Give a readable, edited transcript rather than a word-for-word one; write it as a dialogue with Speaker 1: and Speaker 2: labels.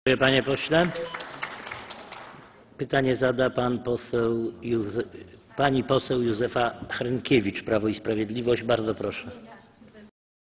Speaker 1: Dziękuję, panie pośle. Pytanie zada pani poseł Józefa Hrynkiewicz, Prawo i Sprawiedliwość. Bardzo proszę.